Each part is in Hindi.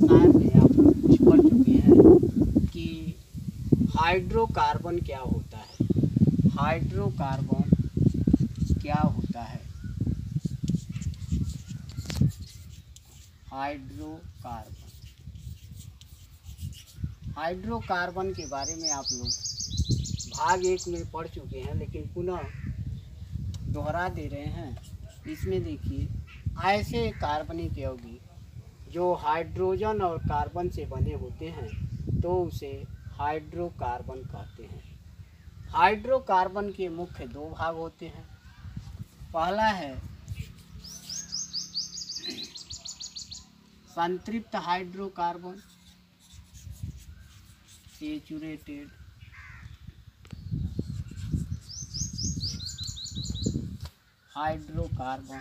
साइंस में आप लोग कुछ पढ़ चुके हैं कि हाइड्रोकार्बन क्या होता है। हाइड्रोकार्बन क्या होता है? हाइड्रोकार्बन, हाइड्रोकार्बन के बारे में आप लोग भाग 1 में पढ़ चुके हैं, लेकिन पुनः दोहरा दे रहे हैं। इसमें देखिए, ऐसे कार्बनिक यौगिक जो हाइड्रोजन और कार्बन से बने होते हैं तो उसे हाइड्रोकार्बन कहते हैं। हाइड्रोकार्बन के मुख्य 2 भाग होते हैं। पहला है संतृप्त hydrocarbon, saturated hydrocarbon.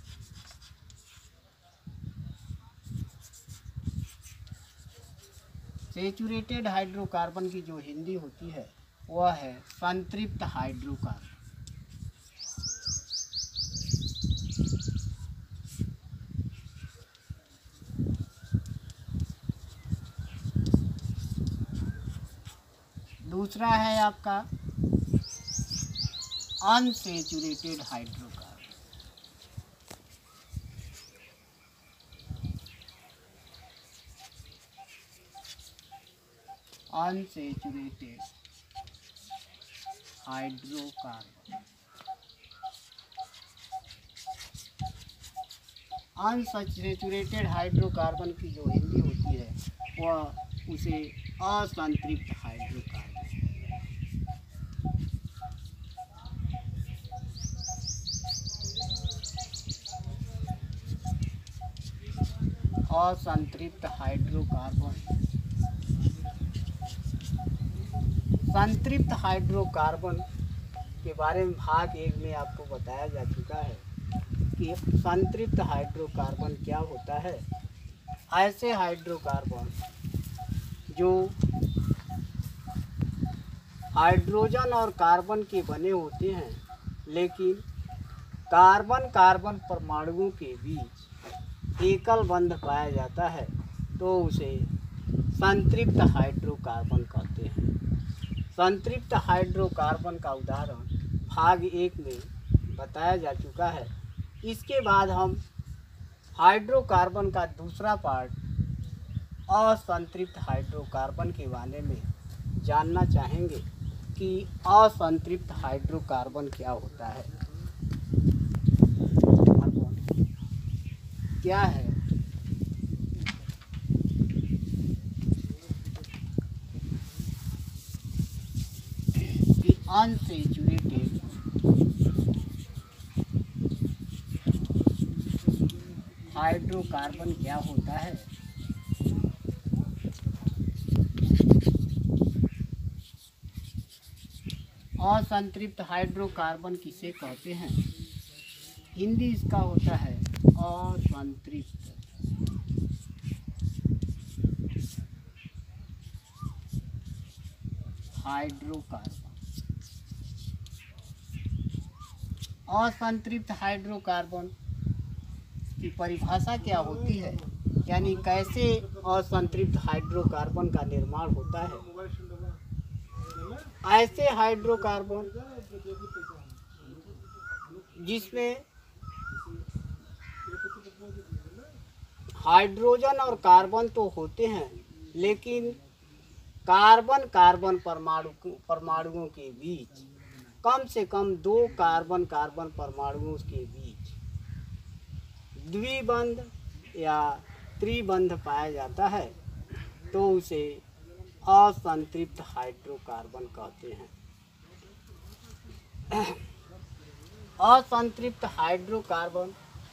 Saturated hydrocarbon की जो हिंदी होती है वह है संतृप्त हाइड्रोकार्बन। दूसरा है आपका unsaturated hydrocarbon. Unsaturated hydrocarbon. Unsaturated hydrocarbon की जो हिंदी होती है वह उसे असंतृप्त हाइड्रोकार्बन। असंतृप्त हाइड्रोकार्बन। संतृप्त हाइड्रोकार्बन के बारे में भाग 1 में आपको बताया जा चुका है कि संतृप्त हाइड्रोकार्बन क्या होता है। ऐसे हाइड्रोकार्बन जो हाइड्रोजन और कार्बन के बने होते हैं, लेकिन कार्बन कार्बन परमाणुओं के बीच एकल बंध पाया जाता है तो उसे संतृप्त हाइड्रोकार्बन कहते हैं। संतृप्त हाइड्रोकार्बन का उदाहरण भाग 1 में बताया जा चुका है। इसके बाद हम हाइड्रोकार्बन का दूसरा पार्ट असंतृप्त हाइड्रोकार्बन के बारे में जानना चाहेंगे कि असंतृप्त हाइड्रोकार्बन क्या होता है। क्या है? कि अनसैचुरेटेड हाइड्रोकार्बन क्या होता है? असंतृप्त हाइड्रोकार्बन किसे कहते हैं? हिंदी इसका होता है असंतृप्त हाइड्रोकार्बन। असंतृप्त हाइड्रोकार्बन की परिभाषा क्या होती है, यानी कैसे असंतृप्त हाइड्रोकार्बन का निर्माण होता है। ऐसे हाइड्रोकार्बन जिसमें हाइड्रोजन और कार्बन तो होते हैं, लेकिन कार्बन कार्बन परमाणुओं के बीच कम से कम 2 कार्बन कार्बन परमाणुओं के बीच द्विबंध या त्रिबंध पाया जाता है तो उसे असंतृप्त हाइड्रोकार्बन कहते हैं। असंतृप्त हाइड्रोकार्बन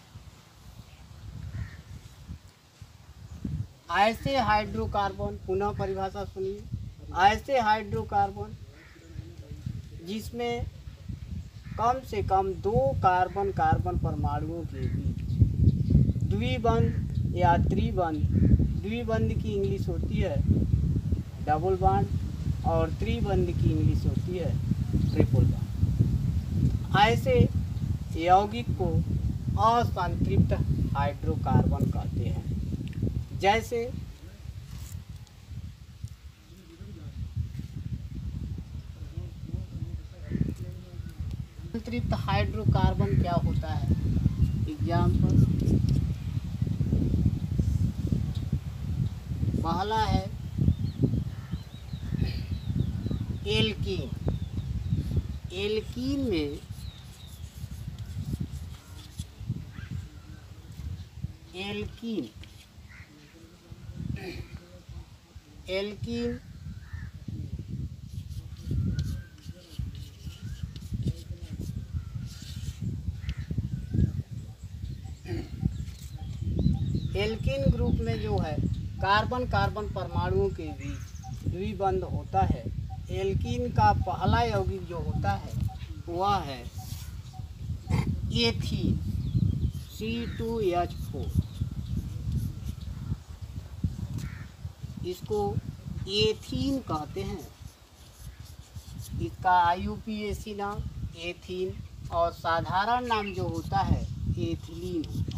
ऐसे हाइड्रोकार्बन, पुनः परिभाषा सुनिए, ऐसे हाइड्रोकार्बन जिसमें कम से कम 2 कार्बन कार्बन परमाणुओं के बीच द्विबंध या त्रिबंध, द्विबंध की इंग्लिश होती है डबल बॉन्ड और त्रिबंध की इंग्लिश होती है ट्रिपल बॉन्ड। ऐसे यौगिक को असंतृप्त हाइड्रोकार्बन कहते हैं। जैसे संतृप्त हाइड्रोकार्बन क्या होता है? एग्जाम्पल, पहला है एल्कीन। एल्कीन में एल्कीन एल्कीन ग्रुप में जो है कार्बन कार्बन परमाणुओं के बीच द्विबंध होता है। एल्कीन का पहला यौगिक जो होता है वह है एथीन, C2H4। इसको एथीन कहते हैं। इसका IUPAC नाम एथीन और साधारण नाम जो होता है एथिलीन होता है।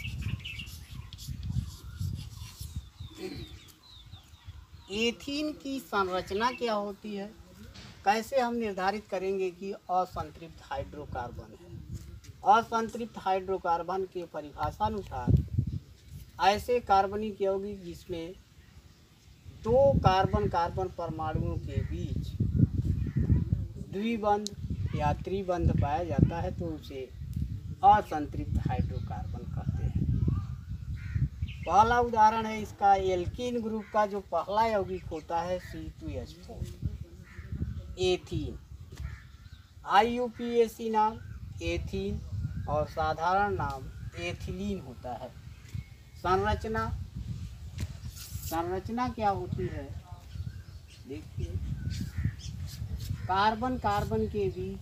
एथीन की संरचना क्या होती है? कैसे हम निर्धारित करेंगे कि असंतृप्त हाइड्रोकार्बन है? असंतृप्त हाइड्रोकार्बन के परिभाषानुसार ऐसे कार्बनिक यौगिक जिसमें दो कार्बन कार्बन परमाणुओं के बीच द्विबंध या त्रिबंध पाया जाता है तो उसे असंतृप्त हाइड्रोकार्बन कहते हैं। पहला उदाहरण है इसका एल्कीन ग्रुप का जो पहला यौगिक होता है C2H4, एथीन। IUPAC नाम एथीन और साधारण नाम एथिलीन होता है। संरचना क्या होती है? देखिए, कार्बन कार्बन के बीच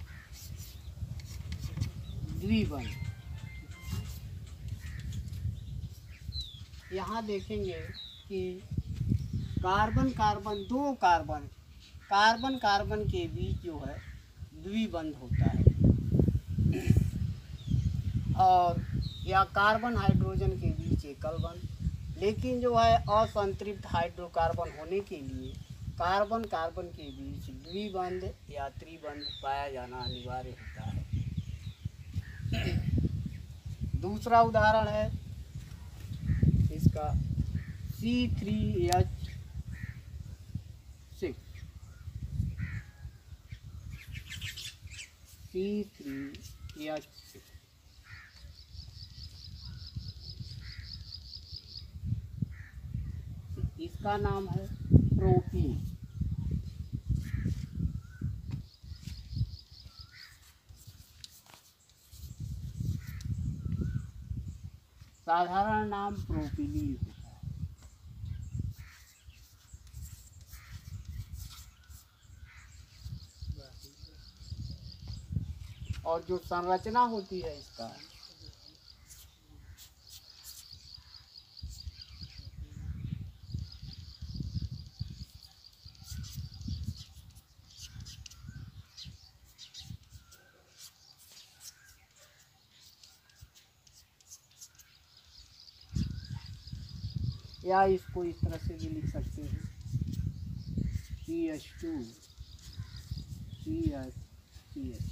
द्विबंध। यहाँ देखेंगे कि कार्बन कार्बन के बीच जो है द्विबंध होता है और या कार्बन हाइड्रोजन के बीच एकल बंध। लेकिन जो है असंतृप्त हाइड्रोकार्बन होने के लिए कार्बन कार्बन के बीच द्विबंध या त्रिबंध पाया जाना अनिवार्य होता है। दूसरा उदाहरण है इसका C3H6। इसका नाम है प्रोपीन। साधारण नाम प्रोपिलीन होता है। और जो संरचना होती है इसका या इसको इस तरह से भी लिख सकते हैं CH2 CH।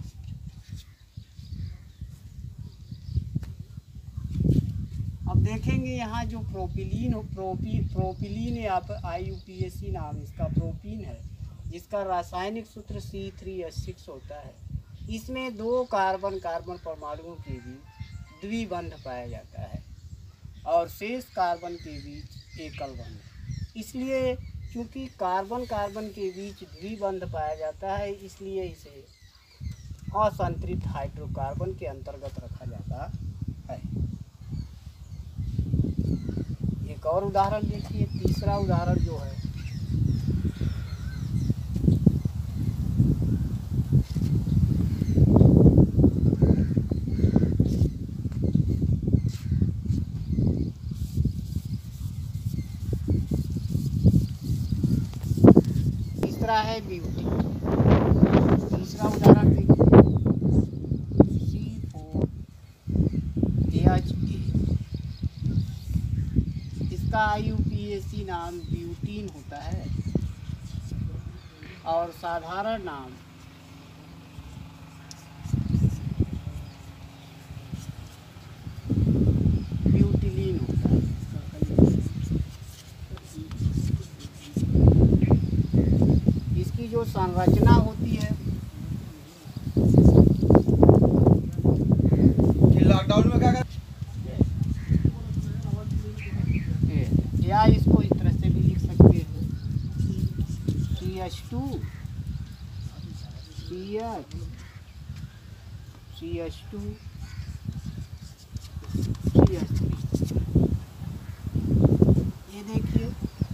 अब देखेंगे यहाँ जो प्रोपिलीन या IUPAC नाम इसका प्रोपीन है, जिसका रासायनिक सूत्र C3H6 होता है। इसमें दो कार्बन कार्बन परमाणुओं के बीच द्विबंध पाया जाता है और शेष कार्बन के बीच एकल बंध। इसलिए क्योंकि कार्बन कार्बन के बीच द्विबंध पाया जाता है, इसलिए इसे असंतृप्त हाइड्रोकार्बन के अंतर्गत रखा जाता है। एक और उदाहरण देखिए, तीसरा उदाहरण जो है है ब्यूटी। तीसरा उदाहरण देखिए C4H8। इसका IUPAC नाम ब्यूटीन होता है और साधारण नाम संरचना होती है। लॉकडाउन में क्या या इसको इस तरह से भी लिख सकते हैं, CH2 CH CH2 CH3। ये देखिए,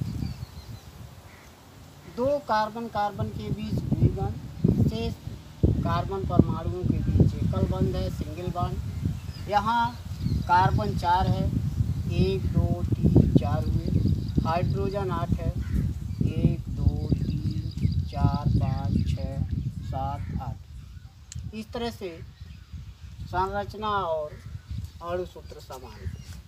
दो कार्बन कार्बन के बीच द्विबंध, शेष कार्बन परमाणुओं के बीच एकल बंध है, सिंगल बॉन्ड। यहाँ कार्बन 4 है, 1 2 3 4 हुए, हाइड्रोजन 8 है, 1 2 3 4 5 6 7 8। इस तरह से संरचना और अणु सूत्र समान है।